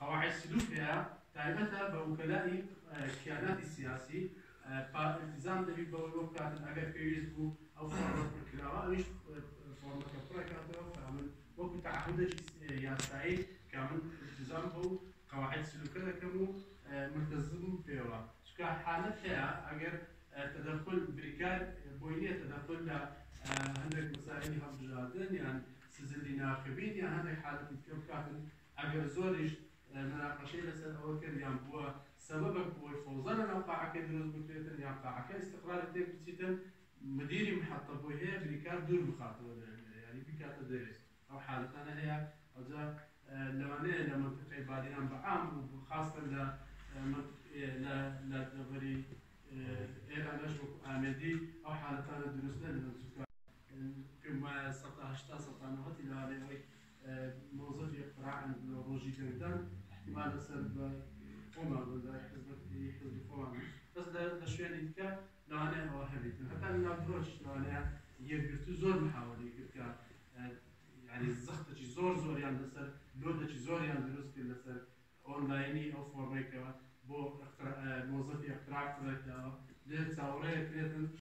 قواعد سلوكها تابعتها بوكلاء الكيانات السياسي التزام دبي بوكالة أجر فيسبوك أو فورمات الكلاوة مش فورمات الكلاوة كمان وقت تعهد ياسعي كمان التزام بو قواعد سلوكها كمو ملتزم فيها شكا حالتها أجر تدخل بريكار بوينية تدخل ل عندك مسائل هم جادن يعني سزلي ناخبين يعني عندك حالة كاتن أجر زورش مناقشة لسه أول كان يعني بوا سببك هو الفوزان نوقع كدروس بكريتن يعني قاعة استقرار التيك بتشتن مديري محطة بوهي بريكار دور مخاطر يعني بكات درس أو حالتنا هي أجا لما تقي بعدين بعام وخاصة لا تغري إيران أشوف آمدي أو حالتنا دروسنا لنسوك كما 16 سطانات إلى هذه موظف اقتراع روجي جدا احتمال سبب فما ولا حزب فما بس ده شويه نتكا لو انا وهبت حتى لو دروش لو انا يقدر زور محاولة يقدر يعني الزخت زور يعني لسر لود زور يعني دروس كل لسر اونلايني او فورميكا بو موظف اقتراع كذا ده تصوريه كذا